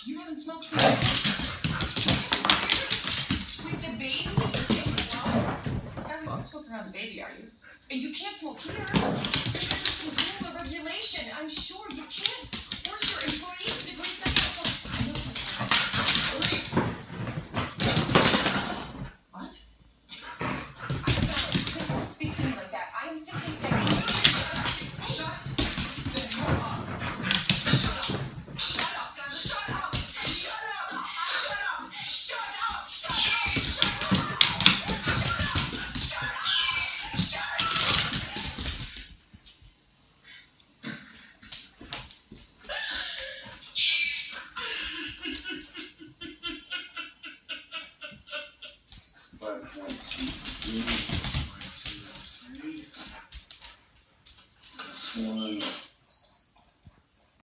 You haven't smoked cigarettes? With the baby? Scott, we don't smoke around the baby, are you? And you can't smoke here. There's some rule or regulation. I'm sure you can't force your employees to